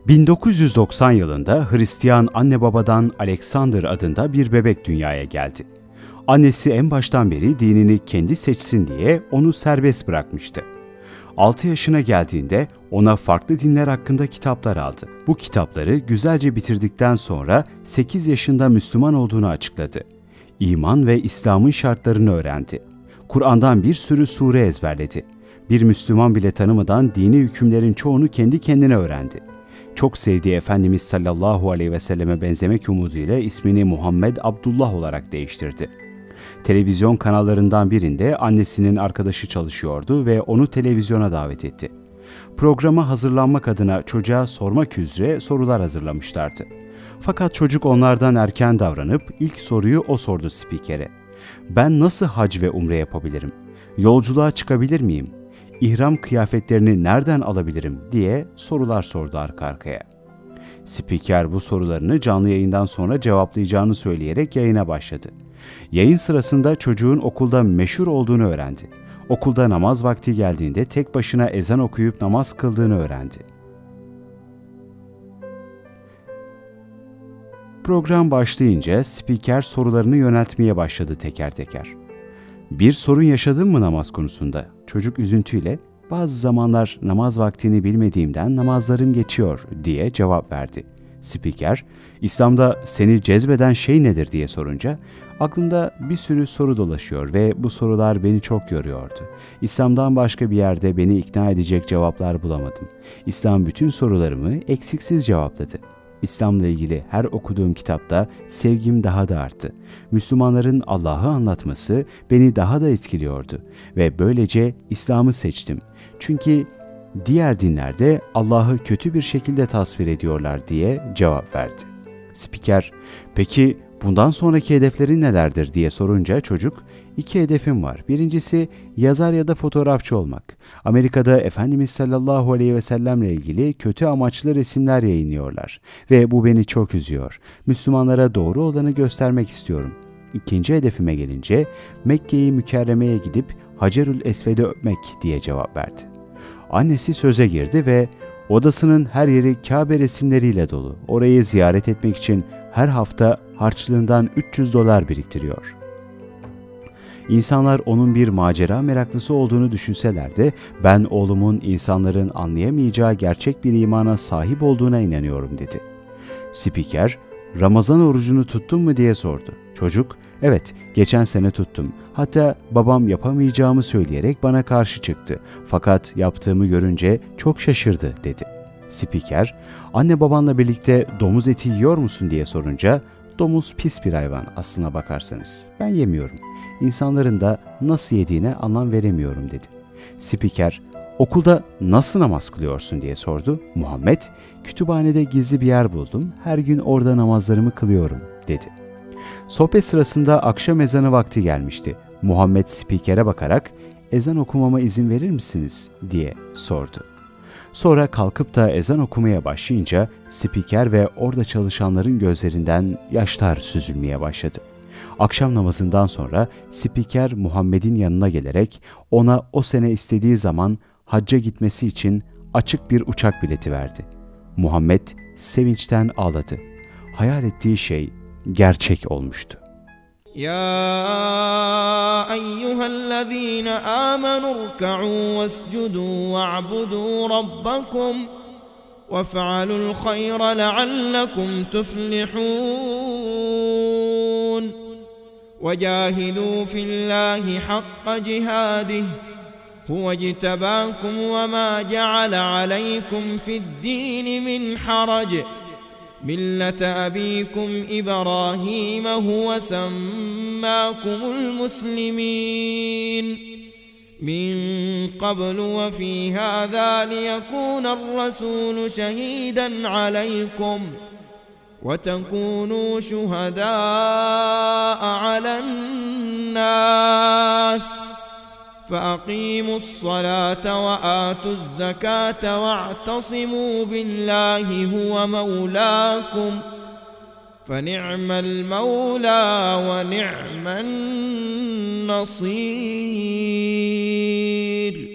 1990 yılında Hristiyan anne babadan Alexander adında bir bebek dünyaya geldi. Annesi en baştan beri dinini kendi seçsin diye onu serbest bırakmıştı. 6 yaşına geldiğinde ona farklı dinler hakkında kitaplar aldı. Bu kitapları güzelce bitirdikten sonra 8 yaşında Müslüman olduğunu açıkladı. İman ve İslam'ın şartlarını öğrendi. Kur'an'dan bir sürü sure ezberledi. Bir Müslüman bile tanımadan dini hükümlerin çoğunu kendi kendine öğrendi. Çok sevdiği Efendimiz sallallahu aleyhi ve selleme benzemek umuduyla ismini Muhammed Abdullah olarak değiştirdi. Televizyon kanallarından birinde annesinin arkadaşı çalışıyordu ve onu televizyona davet etti. Programa hazırlanmak adına çocuğa sormak üzere sorular hazırlamışlardı. Fakat çocuk onlardan erken davranıp ilk soruyu o sordu spikere. "Ben nasıl hac ve umre yapabilirim? Yolculuğa çıkabilir miyim? İhram kıyafetlerini nereden alabilirim?" diye sorular sordu arka arkaya. Spiker bu sorularını canlı yayından sonra cevaplayacağını söyleyerek yayına başladı. Yayın sırasında çocuğun okulda meşhur olduğunu öğrendi. Okulda namaz vakti geldiğinde tek başına ezan okuyup namaz kıldığını öğrendi. Program başlayınca spiker sorularını yöneltmeye başladı teker teker. "Bir sorun yaşadın mı namaz konusunda?" Çocuk üzüntüyle, "Bazı zamanlar namaz vaktini bilmediğimden namazlarım geçiyor," diye cevap verdi. Spiker, "İslam'da seni cezbeden şey nedir?" diye sorunca, "Aklımda bir sürü soru dolaşıyor ve bu sorular beni çok yoruyordu. İslam'dan başka bir yerde beni ikna edecek cevaplar bulamadım. İslam bütün sorularımı eksiksiz cevapladı. İslam'la ilgili her okuduğum kitapta sevgim daha da arttı. Müslümanların Allah'ı anlatması beni daha da etkiliyordu ve böylece İslam'ı seçtim. Çünkü diğer dinlerde Allah'ı kötü bir şekilde tasvir ediyorlar," diye cevap verdi. Spiker, "Peki bundan sonraki hedeflerin nelerdir?" diye sorunca çocuk, "2 hedefim var. Birincisi yazar ya da fotoğrafçı olmak. Amerika'da Efendimiz sallallahu aleyhi ve sellemle ilgili kötü amaçlı resimler yayınlıyorlar ve bu beni çok üzüyor. Müslümanlara doğru olanı göstermek istiyorum. İkinci hedefime gelince Mekke'yi Mükerreme'ye gidip Hacerül Esved'i öpmek," diye cevap verdi. Annesi söze girdi ve "Odasının her yeri Kabe resimleriyle dolu. Orayı ziyaret etmek için her hafta harçlığından $300 biriktiriyor." İnsanlar onun bir macera meraklısı olduğunu düşünseler de ben oğlumun insanların anlayamayacağı gerçek bir imana sahip olduğuna inanıyorum, dedi. Spiker, "Ramazan orucunu tuttun mu?" diye sordu. Çocuk, "Evet, geçen sene tuttum. Hatta babam yapamayacağımı söyleyerek bana karşı çıktı. Fakat yaptığımı görünce çok şaşırdı," dedi. Spiker, "Anne babanla birlikte domuz eti yiyor musun?" diye sorunca, "Domuz pis bir hayvan aslına bakarsanız. Ben yemiyorum. İnsanların da nasıl yediğine anlam veremiyorum," dedi. Spiker, "Okulda nasıl namaz kılıyorsun?" diye sordu. Muhammed, "Kütüphanede gizli bir yer buldum. Her gün orada namazlarımı kılıyorum," dedi. Sohbet sırasında akşam ezanı vakti gelmişti. Muhammed spikere bakarak, "Ezan okumama izin verir misiniz?" diye sordu. Sonra kalkıp da ezan okumaya başlayınca spiker ve orada çalışanların gözlerinden yaşlar süzülmeye başladı. Akşam namazından sonra spiker Muhammed'in yanına gelerek ona o sene istediği zaman hacca gitmesi için açık bir uçak bileti verdi. Muhammed sevinçten ağladı. Hayal ettiği şey gerçek olmuştu. Ya eyyühellezîne âmenû rka'û vescudû ve'abudû rabbakum vef'alul hayra leallekum tuflihûn وجاهدوا في الله حق جهاده هو اجتباكم وما جعل عليكم في الدين من حرج ملة أبيكم إبراهيم هو سماكم المسلمين من قبل وفي هذا ليكون الرسول شهيدا عليكم وتكونوا شهداء على الناس فأقيموا الصلاة وآتوا الزكاة واعتصموا بالله هو مولاكم فنعم المولى ونعم النصير